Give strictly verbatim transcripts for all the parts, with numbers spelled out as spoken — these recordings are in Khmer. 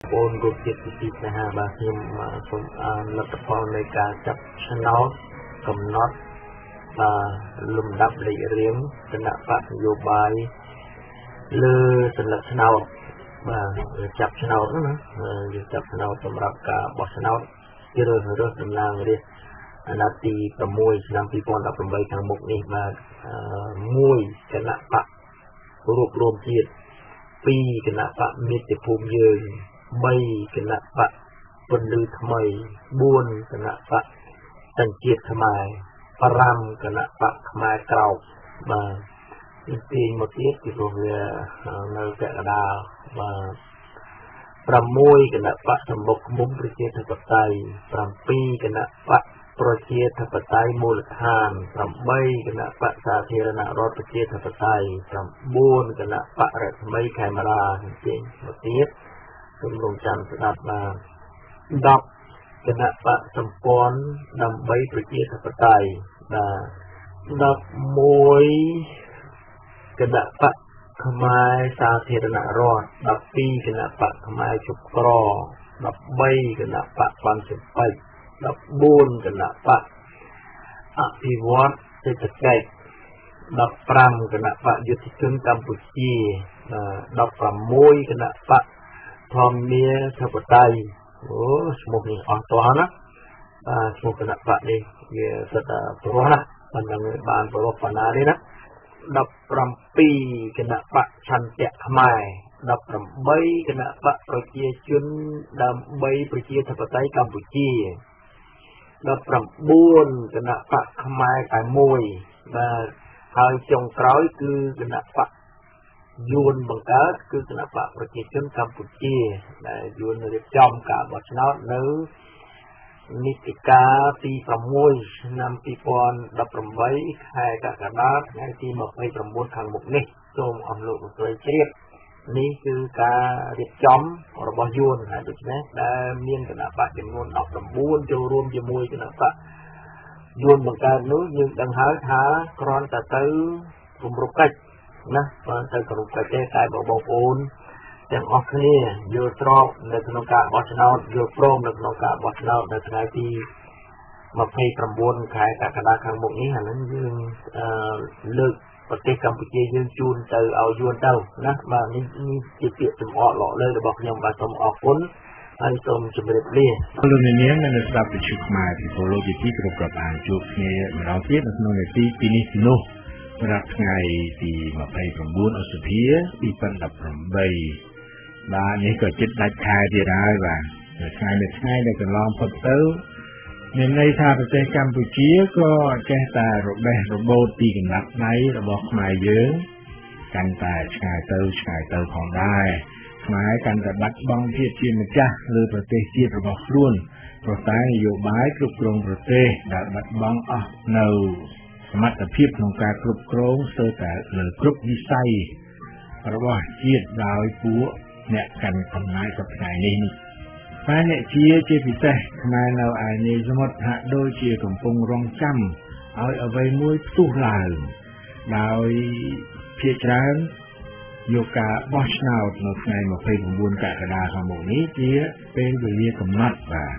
ប្អូនគ្រប់ជាតិទីស្នេហាបាទខ្ញុំសូមអានលទ្ធផលនៃការចាប់ឆ្នោតកំណត់លំដាប់លេខរៀងគណៈបកនយោបាយលើសញ្ញាឆ្នោតបាទចាប់ឆ្នោតណាយើងចាប់ឆ្នោតសម្រាប់ការបោះឆ្នោតជ្រើសរើសតំណាងរាស្ត្រអាណត្តិទី6ឆ្នាំពីរពាន់ដប់ប្រាំបីខាងមុខនេះបាទមួយគណៈបករួបរวมជាតិពីរគណៈបកមាតុភូមិយើងបីគណៈបកពន្លឺថ្មីបួនគណៈបកសញ្ជាតិខ្មែរប្រាំគណៈបកខ្មែរក្រោកបាទទីមកទៀតពីព្រោះវានៅកណ្ដាលបាទប្រាំមួយគណៈបកសម្បុកឃុំប្រជាធិបតេយ្យប្រាំពីរគណៈបកប្រជាធិបតេយ្យមូលដ្ឋានប្រាំបីគណៈបកសាធារណរដ្ឋប្រជាធិបតេយ្យប្រាំបួនគណៈបករដ្ឋមីខេមរាចេញមកទៀតសូមរងចាំស្ដាប់បាទដប់គណៈបកសម្ព័ន្ធដើម្បីប្រជាធិបតេយ្យបាទដប់មួយគណៈបកខ្មែរសាធារណរដ្ឋដប់ពីរគណៈបកខ្មែរជប់ក្រដប់បីគណៈបកបានចម្បៃដប់បួនគណៈបកអភិវឌ្ឍសេដ្ឋកិច្ចដប់ប្រាំគណៈបកយុទ្ធជនកម្ពុជាដប់ប្រាំមួយគណៈបកធម្មាធិបតេយ្យអូឈ្មោះនេះអស់តោះណាបាទឈ្មោះគណៈបកនេះវាសិតតែព្រោះណាប៉ុន្តែបានប្រវត្តិបណ្ណានេះណាដប់ប្រាំពីរគណៈបកឆន្ទៈខ្មែរដប់ប្រាំបីគណៈបកប្រជាជនដើម្បីប្រជាធិបតេយ្យកម្ពុជាដប់ប្រាំបួនគណៈបកខ្មែរតែមួយបាទហើយចុងក្រោយគឺគណៈបកយួនបង្កើតគឺគណៈបកប្រជាជនកម្ពុជាដែលយួនរៀបចំការបោះឆ្នោតនៅនីតិកាលទីប្រាំមួយឆ្នាំពីរពាន់ដប់ប្រាំបីខែកក្កដាថ្ងៃទីម្ភៃប្រាំបួនខាងមុខនេះសូមអស់លោកលោកស្រីជ្រាបនេះគឺការរៀបចំរបស់យួនហើយដូច្នេះដែលមានគណៈបកចំនួនដប់ប្រាំបួនចូលរួមជាមួយគណៈបកយួនបង្កើតនោះយើងដឹងហើយថាគ្រាន់តែទៅគម្រប់កិច្ចណាគ្រាន់តែគម្រប់កិច្ចទេតែបងប្អូនទាំងអស់គ្នាយល់ស្របនៅក្នុងការបោះឆ្នោតយល់ព្រមនៅក្នុងការបោះឆ្នោតនៅថ្ងៃទីម្ភៃប្រាំបួនខែកក្កដាខាងមុខនេះអានឹងយើងលើកប្រទេសកម្ពុជាយើងជូនទៅឲ្យយួនទៅណាបាទនេះជាពាក្យចំអកលោកលើរបស់ខ្ញុំបាទសូមអរគុណហើយសូមជម្រាបលាលោកនាងនៅស្ដាប់វិទ្យុខ្មែរពីពលរដ្ឋទីគ្រប់ប្រព័ន្ធជួបគ្នាម្ដងទៀតនៅក្នុងនាទីពីនេះពីនោះសម្រាប់ថ្ងៃទីម្ភៃប្រាំបួនឧសភាពីរពាន់ដប់ប្រាំបីបាទនេះក៏ជិតដាច់ខែទៀតហើយបាទថ្ងៃនេះថ្ងៃដែលកន្លងផុតទៅមានន័យថាប្រទេសកម្ពុជាក៏ចេះតែរបេះរបូតពីកណ្ដាប់ដៃរបស់ខ្មែរយើងកាន់តែឆ្ងាយទៅឆ្ងាយទៅផងដែរខ្មែរកាន់តែបាត់បង់ភាពជាម្ចាស់លើប្រទេសជាតិរបស់ខ្លួនព្រោះតែនយោបាយគ្រប់គ្រងប្រទេសដែលបាត់បង់អស់នៅសមត្ថភាពក្នុងការគ្រប់គ្រងស្ទើរតែលើគ្រប់វិស័យរបស់ជាតិដោយពួកអ្នកកាន់អំណាចសព្វថ្ងៃនេះតែអ្នកជាជាពិសេសខ្មែរនៅឯនាយសមុទ្រហាក់ដូចជាកំពុងរងចាំឲ្យអ្វីមួយផ្ទុះឡើងដោយភាគច្រើនយកការបោះឆ្នោតនៅថ្ងៃម្ភៃប្រាំបួនកក្កដាខាងមុខនេះជាពេលវេលាកំណត់បាទ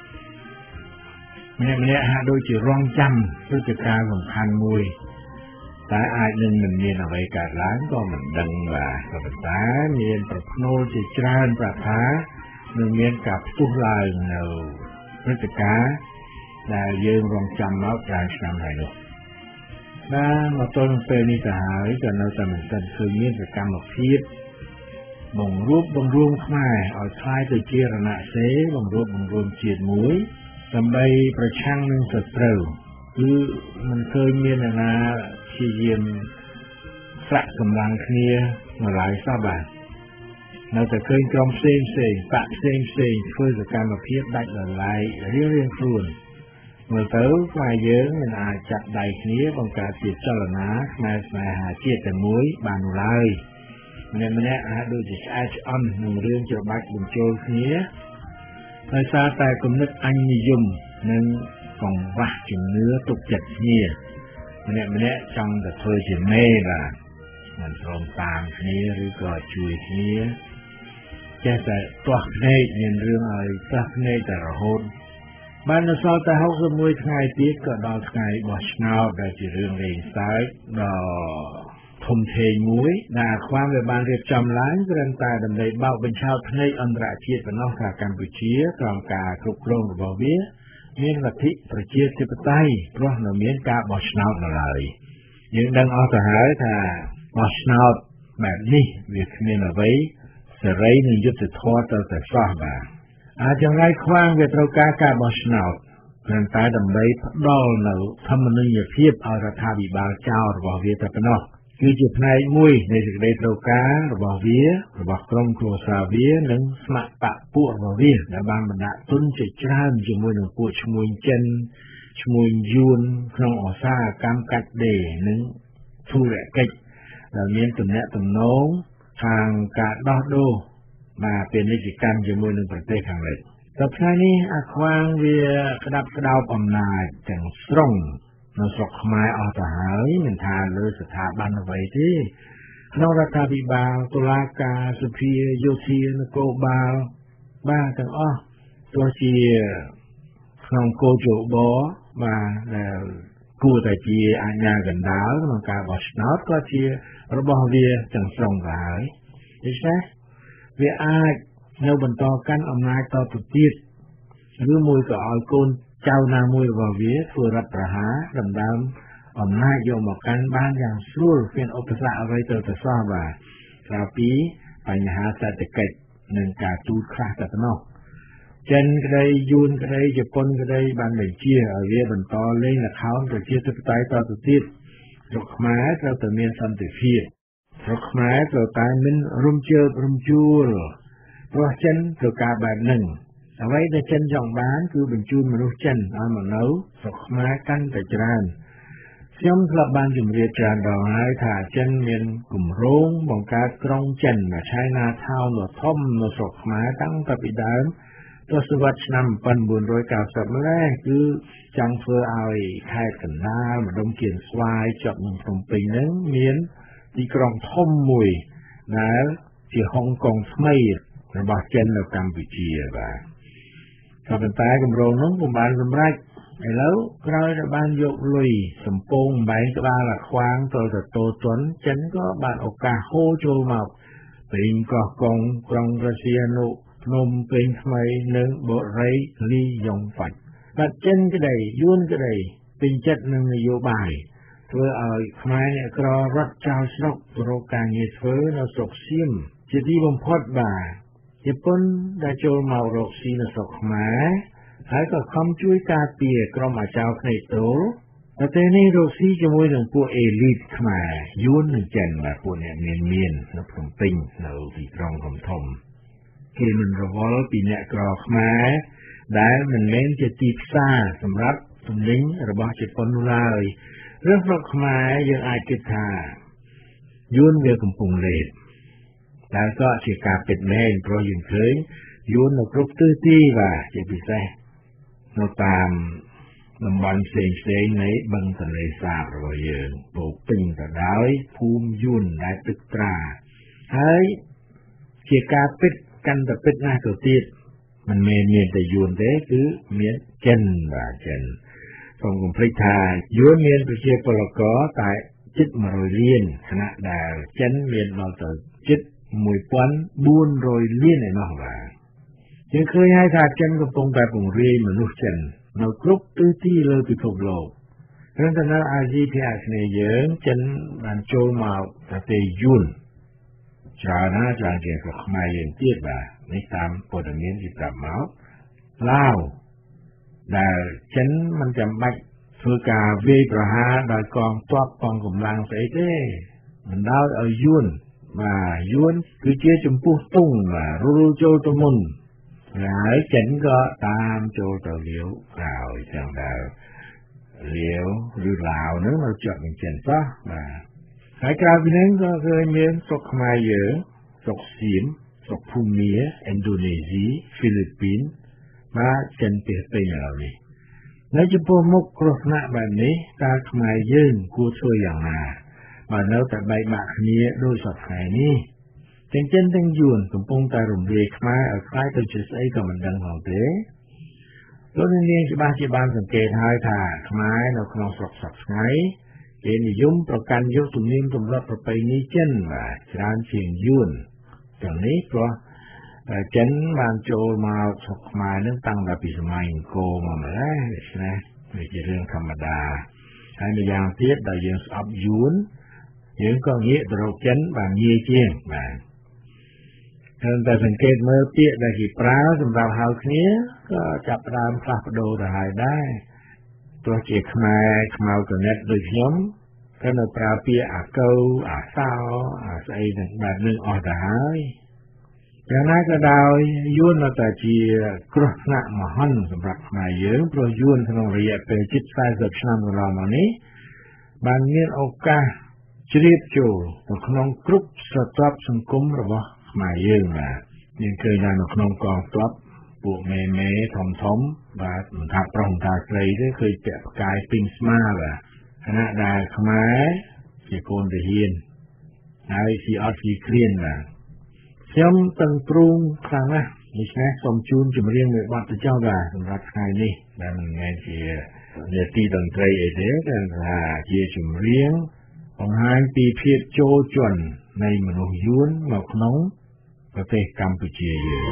ម្នាក់ម្នាក់ហាក់ដូចជារងចាំព្រឹត្តិការណ៍សំខាន់មួយតែអាចនឹងមិនមានអ្វីកើតឡើងក៏មិនដឹងបាទក៏ប៉ុន្តែមានប្រផ្នូលជាច្រើនប្រាប់ថានឹងមានការផ្ទុះឡើងនៅព្រឹត្តិការណ៍ដែលយើងរងចាំមកច្រើនឆ្នាំហើយនោះបាទមកទល់នឹងពេលនេះទៅហើយក៏នៅតែមិនទាន់ឃើញមានសកម្មភាពបង្រួបបង្រួមខ្មែរឲ្យคล้ายទៅជារណសិរ្សបង្រួបបង្រួមជាតិមួយដើម្បីប្រឆាំងនឹងសត្រូវគឺមិនឃើញមានអ្នកណាព្យាយាមស្រាក់កម្លាំងគ្នាមកឡើយសោះបាទនៅតែឃើញក្រុមផ្សេងផ្សេងបកផ្សេងផ្សេងធ្វើសកម្មភាពដាច់ដោយឡែករៀងៗខ្លួនមើលទៅខ្មែរយើងមិនអាចចាប់ដៃគ្នាបង្កើតជាចលនាខ្មែរស្នេហាជាតិតែមួយបានឡើយម្នាក់ម្នាក់អាចដូចជាឆ្អែតឆ្អន់នឹងរឿងច្របាច់បញ្ចូលគ្នាដោយសារតែគំនិតអញនិយមនិងកង្វះជំនឿទុកចិត្តគ្នាម្នាក់ម្នាក់ចង់តែធ្វើជាមេបាទមិនព្រមតាមគ្នាឬក៏ជួយគ្នាចេះតែទាស់ភ្នែកមានរឿងឲ្យទាស់ភ្នែកតែរហូតបាននៅសល់តែហុកសិបមួយថ្ងៃទៀតក៏ដល់ថ្ងៃបោះឆ្នោតដែលជារឿងលេងសើចដ៏ធំធេងមួយដែលអាខ្វាំងវាបានរៀបចំឡើងគ្រាន់តែដើម្បីបោកបញ្ឆោតភ្នែកអន្តរជាតិប៉ុណ្ណោះថាកម្ពុជាក្រោមការគ្រប់គ្រងរបស់វាមានលទ្ធិប្រជាធិបតេយ្យព្រោះនៅមានការបោះឆ្នោតនៅឡើយយើងដឹងអស់ទៅហើយថាបោះឆ្នោតបែបនេះវាគ្មានអ្វីសេរីនិងយុត្តិធម៌ទៅតែសោះបាទអាចយ៉ាងไรខ្វាងវាត្រូវការការបោះឆ្នោតគ្រាន់តែដើម្បីផ្ដល់នូវធម្មនុញ្ញភាពឲ្យរដ្ឋាភិបាលចោលរបស់វាតែប៉ុណ្ណោះគឺជាផ្នែកមួយនៃសេចក្តីត្រូវការរបស់វារបស់ក្រុមគ្រួសារវានិងស្ម័គ្របកពួករបស់វាដែលបានបណ្ដាក់ទុនជាច្រើនជាមួយនឹងពួកឈ្មួញចិនឈ្មួញយួនក្នុងឧស្សាហកម្មកាច់ដេរនិងធុរកិច្ចដែលមានទំនាក់ទំនងខាងការដោះដូរមកពាណិជ្ជកម្មជាមួយនឹងប្រទេសខាងលិចដល់ថ្ងៃនេះអាខ្វាងវាក្តាប់ក្តោបអំណាចទាំងស្រុងនៅស្រុកខ្មែរអស់ទៅហើយមិនថាលើស្ថាប័នអ្វីទេក្នុងរដ្ឋាភិបាលតុលាការសភាយោធានគរបាលបាទទាំងអស់ទោះជាក្នុងគោលយោបល់បាទដែលគួរតែជាអាជ្ញាកណ្ដាលក្នុងការបោះឆ្នោតក៏ជារបស់វាទាំងស្រុងទៅហើយដូច្នេះវាអាចនៅបន្តកាន់អំណាចតទៅទៀតឬមួយក៏ឲ្យកូនចៅណាមួយរបស់វាធ្វើរដ្ឋប្រហារដណ្ដើមអំណាចយកមកកាន់បានយ៉ាងស្រួលគ្មានឧបសគ្គអ្វីទៅទៅសោះបាទក្រៅពីបញ្ហាសេដ្ឋកិច្ចនិងការទូតខ្លះតែប៉ុណ្ណោះចិនក្តីយួនក្តីជប៉ុនក្តីបានបញ្ជាឲ្យវាបន្តលេងល្ខោនប្រជាធិបតេយ្យតទៅទៀតស្រុកខ្មែរត្រូវតែមានសន្តិភាពស្រុកខ្មែរត្រូវតែមិនរំជើបរំជួលព្រោះចិនត្រូវការបែបហ្នឹងអ្វីដែលចិនចង់បានគឺបញ្ជូនមនុស្សចិនឲ្យមកនៅស្រុកខ្មែរកាន់តែច្រើនខ្ញុំធ្លាប់បានជម្រាបច្រើនដងហើយថាចិនមានគម្រោងបង្កើតក្រុងចិននៅ China Town ដ៏ធំនៅស្រុកខ្មែរតាំងពីពីដើមទសវត្សរ៍ឆ្នាំmột nghìn bốn trăm chín mươiម្ល៉េះគឺចង់ធ្វើឲ្យខេត្តកណ្ដាលម្ដុំគៀនស្វាយជាប់នឹងភ្នំពេញហ្នឹងមានទីក្រុងធំមួយដែលជាហុងកុងថ្មីរបស់ចិននៅកម្ពុជាបាទក៏ប៉ុន្តែគម្រោងនោះពុំបានសម្រេចឥឡូវក្រោយដែលបានយកលុយសំពងបែងក្បាលអាខ្វាងទៅទៅតូទន់ចិនក៏បានឱកាសហូរចូលមកពេញកោះកុងក្រុងរ៉ាស៊ីនុភ្នំពេញថ្មីនិងបូរីលីយ៉ុងហ្វាច់បាត់ចិនក្តីយួនក្តីពេញចិត្តនឹងនយោបាយធ្វើឲ្យខ្មែរអ្នកក្ររត់ចោលស្រុកទៅរកការងារធ្វើនៅស្រុកសៀមជាទីបំផុតបាទជប៉ុនដែលចូលមករកស៊ីនៅស្រុកខ្មែរហើយក៏ខំជួយការពារក្រុមអាចៅភ្នែកទោលប្រទេសនេះរកស៊ីជាមួយនឹងពួកអេលីតខ្មែរយួននិងចិនបាទពួកអ្នកមានមាននៅភ្នំពេញនៅទីក្រុងធំធំគេមិនរវល់ពីអ្នកក្រខ្មែរដែលមិនមែនជាទីផ្សារសម្រាប់ទំនិញរបស់ជប៉ុននោះឡើយរឿងស្រុកខ្មែរយើងអាចគិតថាយួនវាកំពុងលេបតែក៏ជាការពិតមែនព្រោះយើងឃើញយួននៅគ្រប់ទិសទីបាទជាពិសេសនៅតាមតំបន់ផ្សេងផ្សេងនៃបឹងទន្លេសាបរបស់យើងពោពេញទៅដោយភូមិយួនដែលទឹកត្រាហើយជាការពិតកាន់តែពិតណាស់ទៅទៀតមិនមែនមានតែយួនទេគឺមានចិនបាទចិនសូមកុំភ្លេចថាយួនមានប្រជាពលករតែជិតmột trămលានខណៈដែលចិនមានដល់ទៅជិតmột nghìn bốn trămលានឯណោះបាទយើងឃើញហើយថាចិនកំពុងតែពង្រាយមនុស្សចិននៅគ្រប់ទិសទីលើពិភពលោករឿងទៅនៅអាស៊ីភាគអាគ្នេយ៍យើងចិនបានចូលមកប្រទេសយួនច្រើនណាស់ច្រើនជាងខ្មែរយើងទៀតបាទនេះតាមព័ត៌មានที่ប្រាប់មកឡាវដែលចិនមិនចាំបាច់ធ្វើការវាយប្រហារដោយកងទ័ពកងកម្លាំងស្អីទេមិនដោយឲ្យយួនបាទយួនគឺជាចំពោះទុងបាទរុលចូលទៅមុនហើយចិនក៏តាមចូលទៅលាវក្រោយចឹងដែរលាវឬឡាវហ្នឹងនៅជាប់នឹងចិនសោះបាទហើយក្រៅពីហ្នឹងក៏ឃើញមានស្រុកខ្មែរយើងស្រុកសៀមស្រុកភូមាឥណ្ឌូនេស៊ីហ្វីលីពីនបាទចិនពីពេញឥឡូវនេះនៅចំពោះមុខគ្រោះថ្នាក់បែបនេះតើខ្មែរយើងគួរធ្វើយ៉ាងណាបើនៅតែបែកបាក់គ្នាដោយសពថ្ងៃនេះទាំងចិនទាំងយួនកំពុងតែរំលាយខ្មែរឲ្យคล้ายទៅជាស្អីក៏មិនដឹងផងទេលោកនាងច្បាស់ជាបានសង្កេតហើយថាខ្មែរនៅក្នុងស្រុកសពថ្ងៃគេនិយមប្រកាន់យកទំនៀមទម្លាប់ប្រពៃណីចិនបាទច្រើនជាងយួនទាំងនេះព្រោះចិនបានចូលមកស្រុកខ្មែរនឹងតាំងតែពីសម័យអង្គរមកម្ល៉េះដូច្នេះវាជារឿងធម្មតាហើយម្យ៉ាងទៀតដែលយើងស្អប់យួនយើងក៏ងាកទៅរកចិនបានងាយជាងបាទហើយតែសង្កេតមើលពាក្យដែលគេប្រើសម្រាប់ហៅគ្នាក៏ចាប់ផ្ដើមផ្លាស់ប្ដូរទៅហើយដែរទោះជាខ្មែរខ្មៅកណិតដូចខ្ញុំក៏នៅប្រើពាក្យអាកៅអាសោអាស្អីទាំងបែបនេះអស់ទៅហើយយ៉ាងណាក៏ដោយយួននៅតែជាគ្រោះថ្នាក់មហន្តសម្រាប់ខ្មែរយើងព្រោះយួនក្នុងរយៈពេលជិតสี่สิบឆ្នាំកន្លងមកនេះបានមានឱកាសជ្រាបចូលទៅក្នុងគ្រប់ស្រទាប់សង្គមរបស់ខ្មែរយើងបាទយើងឃើញថានៅក្នុងកងទ័ពពួកមេមេធំធំបាទមិនថាប្រុសមិនថាស្រីទេឃើញពាក់ផ្កាយពីងស្មាបាទខណៈដែលខ្មែរជាកូនទាហានហើយជាអត់ជាគ្រានបាទខ្ញុំតឹងព្រួងខ្លាំងណាស់ដូច្នេះសូមជូនចម្រៀងមួយបទទៅចុះបាទសម្រាប់ថ្ងៃនេះដែលមិនមែនជានាទីតន្ត្រីអីទេតែថាជាចម្រៀងបង្ហាញពីភាពចូលជន់នៃមនុស្សយួនមកក្នុងប្រទេសកម្ពុជាយើង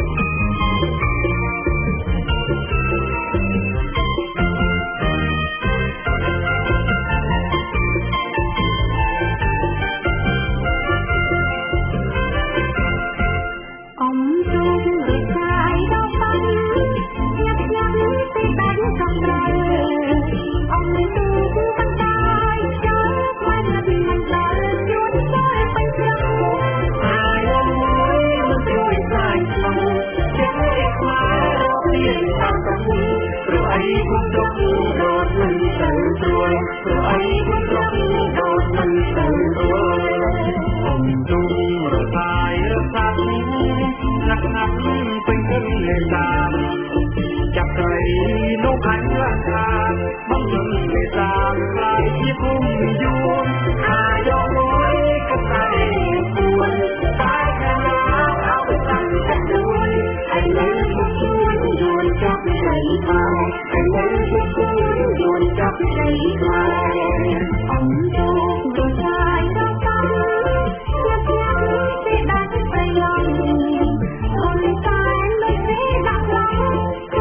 จับใจลูกขันราคาบังเอิญไม่ตามใครที่พุ่งยูนหายอมไว้ก็ใจควรตายแค่แล้วเอาไปตั้งแต่ด้วยไอ้เล่นทุกช่วยโยนจับใจมาไอ้เล่นทุกช่วยโยนจับใจมาผมจะดูใจต้องตั้งเพื่อเพื่อที่ได้ไปลองคนตายไม่เสียดังลอง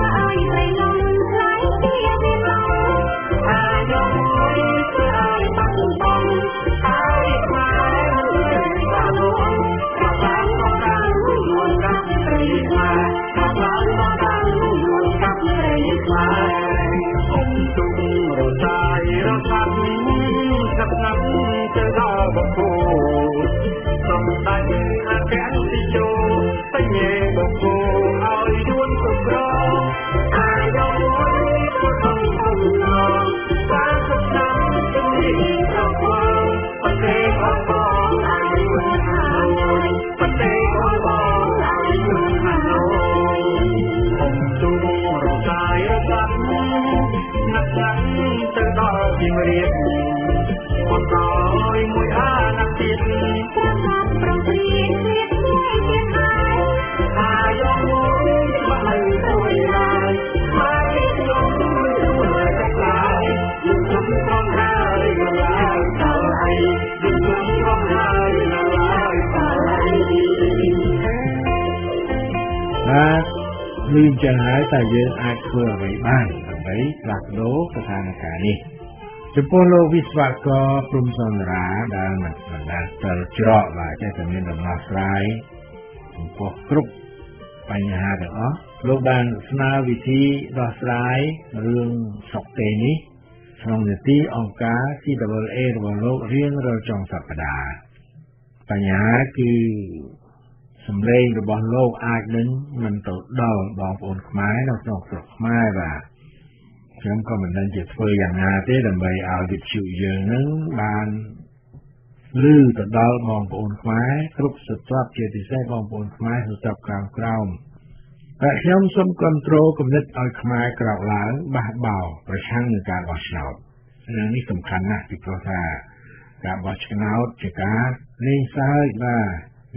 ลืมจะหายแต่យើងអាចធ្វើអ្វីបានដើម្បីផ្លាស់ប្ដូរស្ថានភាពនេះចំពោះលោកវិស្វករព្រំសន្រាដែលមិនបានស្ទើរច្រកបាទចេះតែមានដំណោះស្រាយចំពោះគ្រប់បញ្ហាទាំងអស់លោកបានស្នើវិធីដោះស្រាយរឿងស្រុកទេនេះក្នុងនីតិអង្គការ ซี ดับเบิลยู เอ របស់លោករៀងរាល់ចុងសប្តាហ៍បញ្ហាគឺសម្លេងរបស់លោកអាចនឹងមិនទៅដល់បងប្អូនខ្មែរនៅក្នុងស្រុកខ្មែរបាទខ្ញុំក៏មិនដឹងជាធ្វើយ៉ាងណាទេដើម្បីឲ្យវិទ្យុយើងនឹងបានឮទៅដល់បងប្អូនខ្មែរគ្រប់ស្រទាប់ជាពិសេសបងប្អូនខ្មែរស្រទាប់ក្រោមក្រោមតែខ្ញុំសូមគ្រប់គ្រងគំនិតឲ្យខ្មែរក្រោកឡើងបះបោប្រឆាំងនឹងការបោះឆ្នោតរឿងនេះសំខាន់ណាស់ពីព្រោះថាការបោះឆ្នោតជាការលេងសើចបាទ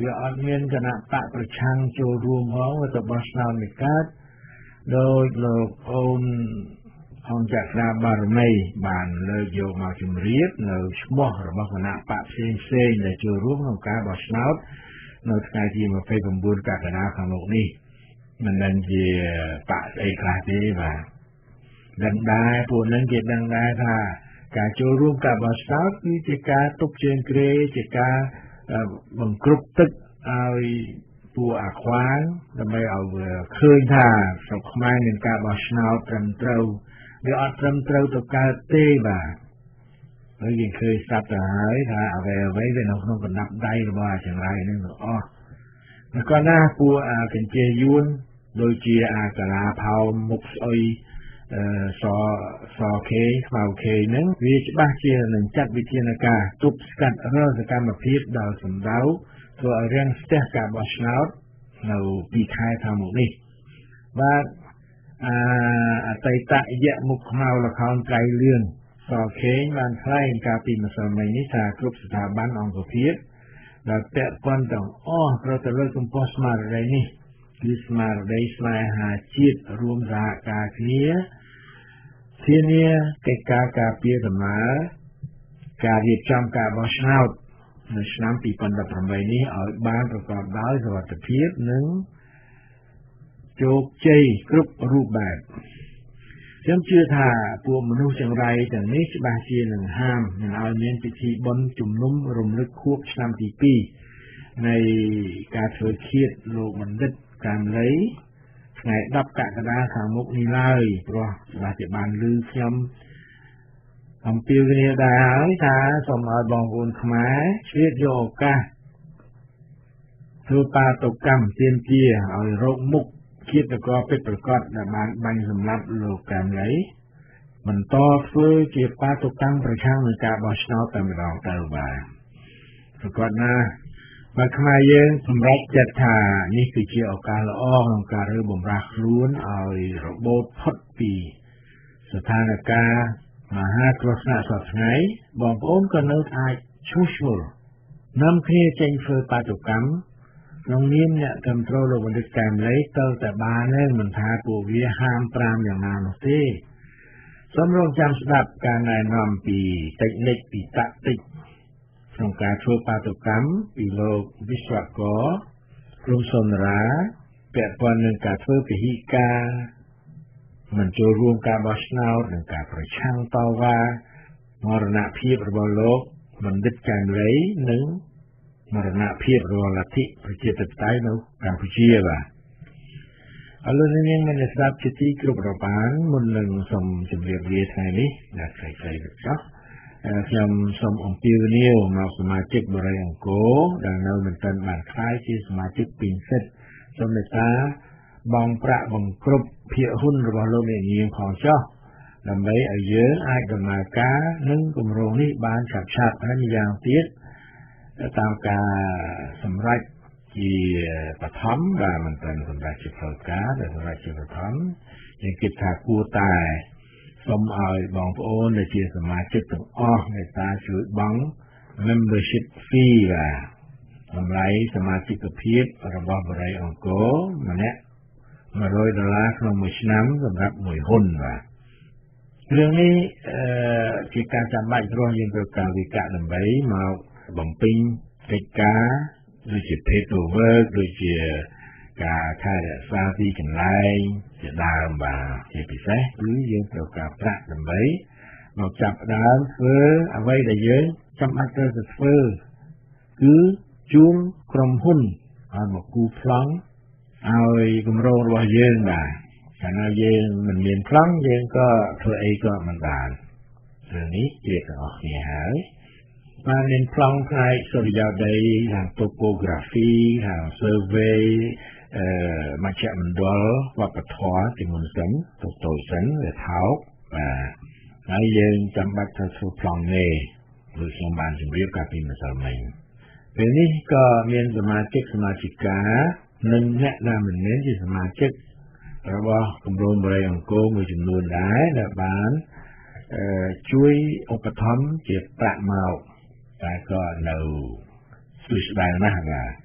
វាអត់មានគណៈបកប្រឆាំងចូលរួមផងទៅបោះឆ្នោតនេះកើតដោយលោកអូនអង្គចក្រាបារមីបានលើកយកមកជម្រាបនៅឈ្មោះរបស់គណៈបកផ្សេងផ្សេងដែលចូលរួមក្នុងការបោះឆ្នោតនៅថ្ងៃទីยี่สิบเก้ากក្កដាខាងមុខនេះមិនដឹងជាបកស្អីខ្លះទេបាទដឹងដែរពួកនឹងគេដឹងដែរថាការចូលរួមការបោះឆ្នោតគឺជាការទុកជើងគ្រែជាការបង្គ្រប់ទឹកឲ្យពួកអាខ្វាងដើម្បីឲ្យឃើញថាស្រុកខ្មែរមានការបោះឆ្នោតត្រឹមត្រូវវាអត់ត្រឹមត្រូវទៅកើតទេបាទហើយយើងឃើញស្រាប់ទៅហើយថាអ្វីអ្វីវានៅក្នុងកណ្ដាប់ដៃរបស់អាចង្រៃនឹងទាំងអស់តែក៏ណាពួកអាកញ្ជេយួនដូចជាអាកាឡាផោមមុខស្អុយអឺសសខេខ្មៅខេហ្នឹងវាច្បាស់ជានឹងចាត់វិធានការទប់ស្កាត់រាល់សកម្មភាពដល់សម្ដៅធ្វើឲ្យរាំងស្ទះការបោះឆ្នោតនៅពីខែខាងមុខនេះបាទអាអតីតយៈមុខខ្មៅល្ខោនត្រៃលឿងសខេងបានថ្លែងកាលពីម្សិលមិញនេះថាគ្រប់ស្ថាប័នអង្គភាពដែលពាក់ព័ន្ធទាំងអស់ត្រូវតែលើកកម្ពស់ស្មារតីនេះគឺស្មារតីស្នេហាជាតិរួមសហការគ្នាធានាកិច្ចការការពារដំណើរការរៀបចំការបោះឆ្នោតនៅឆ្នាំยี่สิบสิบแปดនេះឲ្យបានប្រកបដោយសុវត្ថិភាពនិងជោគជ័យគ្រប់រូបបែបខ្ញុំជឿថាពួកមនុស្សចង្រៃទាំងនេះច្បាស់ជានឹងហាមមិនឲ្យមានពិធីបុណ្យជំនុំរំលឹកខួបឆ្នាំទីពីរនៃការធ្វើឃាតលោកបណ្ឌិតកាមលីថ្ងៃដប់កក្កដាខាងមុខនេះឡើយព្រោះច្បាស់ជាបានឮខ្ញុំអំពាវនាវដែរហើយថាសូមឲ្យបងប្អូនខ្មែរឆ្លៀតយកឱកាសធ្វើបាតុកម្មទាមទារឲ្យរកមុខឃាតករពិតប្រាកដដែលបានបាញ់សម្លាប់លោកកាមលីបន្តធ្វើជាបាតុកម្មប្រឆាំងនឹងការបោះឆ្នោតតែម្ដងទៅបាទប្រកបណាបើខ្មែរយើងសម្រេចចិត្តថានេះគឺជាឱកាសល្អក្នុងការរើបំរាស់ខ្លួនឲ្យរបូតផុតពីស្ថានភាពមហាគ្រោះថ្នាក់សពថ្ងៃបងប្អូនក៏នៅអាចឈ្មោះឈ្មោះនាំគ្នាចេញធ្វើបាតុកម្មក្នុងនាមអ្នកគ្រប់គ្រងលោកបណ្ឌិតកែមលីទៅតែបានទេមិនថាពួកវាហាមប្រាមយ៉ាងណានោះទេសូមរងចាំស្ដាប់ការណែនាំពីតិចនិចពីតាក់តិចក្នុងការធ្វើបាតុកម្មពីលោកវិស្វករក្រុមសុនរាពាក់ព័ន្ធនឹងការធ្វើពិធីការមិនចូលរួមការបោះឆ្នោតនិងការប្រឆាំងតវ៉ាមរណភាពរបស់លោកបណ្ឌិតកែមលីនិងមរណភាពរបស់លទ្ធិប្រជាធិបតេយ្យនៅកម្ពុជាបាទអរលោកនាងមានស្ដាប់ជាទីគ្រប់ប្របានមុននឹងសូមជម្រាបលាថ្ងៃនេះដែលខ្លីៗទៅចុះខ្ញុំសូមអំពាវនាវមកសមាជិកបរិយាអង្គរដែលនៅមិនទាន់បានក្លាយជាសមាជិកពេញសិទ្ធិសូមមេត្តាបង់ប្រាក់បង្គ្រប់ភាគហ៊ុនរបស់លោកអ្នកនាងផងចុះដើម្បីឲ្យយើងអាចដំណើរការនឹងគម្រោងនេះបានឆាប់ឆាប់ហើយម្យ៉ាងទៀតតាមការសម្រេចជាបឋមដែលមិនទាន់សម្រេចជាផ្លូវការតែសម្រេចជាបឋមយើងគិតថាគួរតែសូមឲ្យបងប្អូនដែលជាសមាជិកទាំងអស់មេត្តាជួយបង់ membership fee បាទតម្លៃសមាជិកភាពរបស់បរិយាអង្គរម្នាក់one hundredដុល្លារក្នុងមួយឆ្នាំសម្រាប់មួយហ៊ុនបាទរឿងនេះជាការចាំបាច់ព្រោះយើងត្រូវការវិកដើម្បីមកបំពេញកិច្ចការដូចជា paperwork ដូចជាការថែរក្សាទីកន្លែងជាដើមបាទជាពិសេសគឺយើងត្រូវការប្រាក់ដើម្បីមកចាប់ដើមធ្វើអ្វីដែលយើងចាំបាច់ត្រូវទៅធ្វើគឺជួងក្រុមហ៊ុនឲ្យមកគូប្លង់ឲ្យគម្រោងរបស់យើងបាទកាលណាយើងមិនមានប្លង់យើងក៏ធ្វើអីក៏មិនបានរឿងនេះជាទាំងអស់គ្នាហើយបានមានប្លង់ផ្នែកសុរិយោដីខាង topography ខាង survey អឺមជ្ឈមណ្ឌលវប្បធម៌ជាមុនសិនតូចតូចសិនវាថោកបាទហើយយើងចាំបាច់ត្រូវធ្វើប្លង់នេះដូចខ្ញុំបានជម្រាបកាលពីម្សិលមិញពេលនេះក៏មានសមាជិកសមាជិកានិងអ្នកដែលមិនមែនជាសមាជិករបស់គម្រោងបរិយាអង្គរមួយចំនួនដែរដែលបានជួយឧបត្ថម្ភជាប្រាក់មកតែក៏នៅស្ទើរស្ដាយណាស់បាទ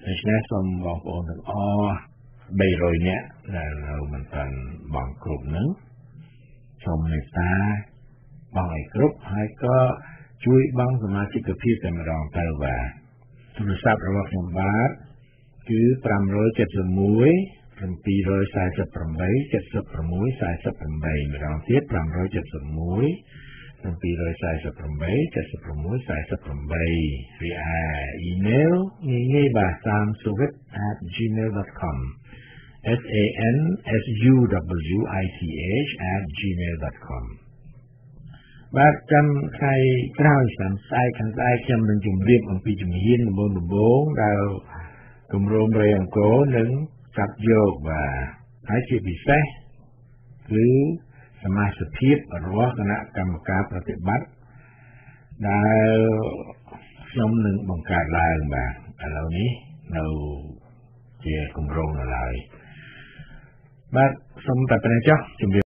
ដូច្នេះសូមបងប្អូនទាំងអស់បីរយនាក់ដែលនៅមិនទាន់បងគ្រប់នឹងសូមមេត្តាបងឲ្យគ្រប់ហើយក៏ជួយបងសមាជិកភាពតែម្ដងទៅបាទទូរស័ព្ទរបស់ខ្ញុំបាទគឺfive seven one seven two four eight seven eight 7 6 4 8ម្ដងទៀតfive seven one seven two four eight seven eight 7 6 4 8រីឯអ៊ីមែលងាយៗបាទតាម suwit at gmail dot com s a n s u w i t h at gmail dot com បាទចាំថ្ងៃក្រោយតាមស្អែកខាងស្អែកខ្ញុំនឹងជម្រាបអំពីជំហានដំបូងដំបូងដែលគម្រោងរៃអង្គរនឹងចាប់យកបាទហើយជាពិសេសគឺសមាជិកភាពរបស់គណៈកម្មការប្រតិបត្តិដែលខ្ញុំនឹងបង្កើតឡើងបាទឥឡូវនេះនៅជាគម្រោងនៅឡើយបាទសូមតែប៉ុណ្្នេះចុះជំរាប